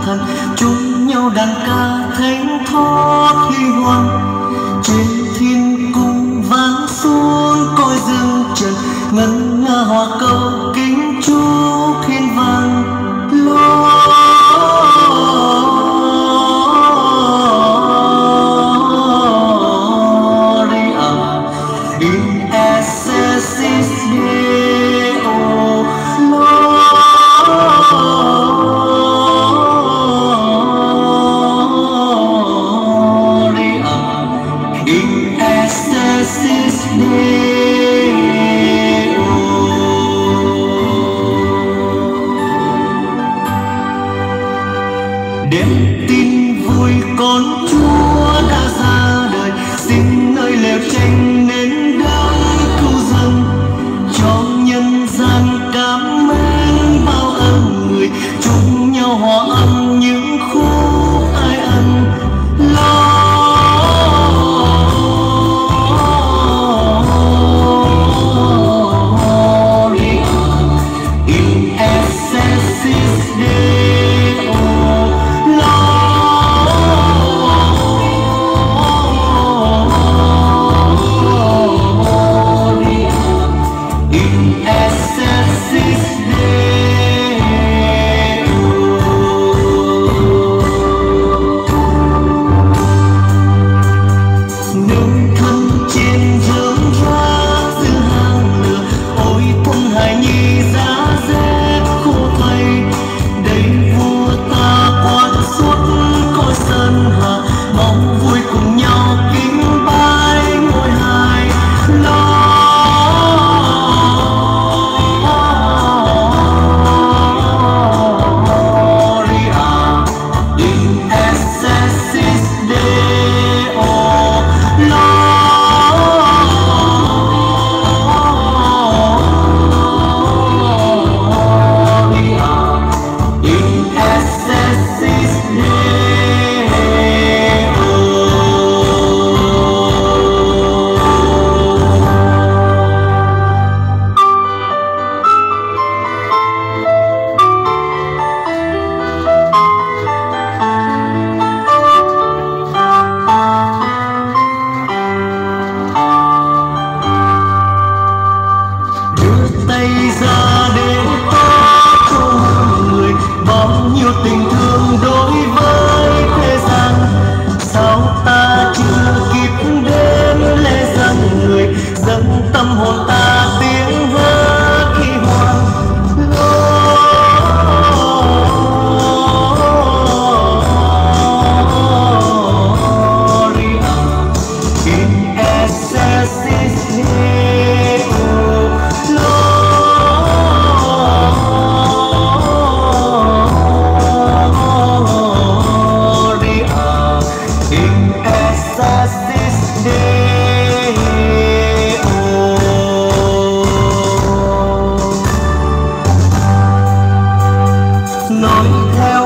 thần chung nhau đàn ca thánh thót huy hoàng. Trên thiên cung vang xuống cõi dương trần, ngân nga hòa câu kính chúc hiên vang. Gloria in excelsis Deo. Gloria in excelsis Deo. Đêm tin vui con Chúa đã ra đời, xin nơi lều tranh nên đấng cứu dân. Cho nhân gian cảm ơn bao ơn người, chung nhau hòa âm những khúc ai ân. Gloria in excelsis Deo. Gloria in excelsis Deo. Nương thân trên dương rác giữa hàng lửa, ôi quân hài nhi giá rét khô thay. Đây vua ta quan suốt cõi sơn hà, mong vui cùng nhau kính bái ngôi hài. Gloria in excelsis Deo. Gloria in excelsis Deo. Đưa tay ra để ta cho người bao nhiêu tình thương đối với thế gian. Sao ta chưa kịp đến lễ dâng người, dâng tâm hồn ta tiếng hát huy hoàng. Gloria in excelsis Deo. Gloria in excelsis Deo. Nói theo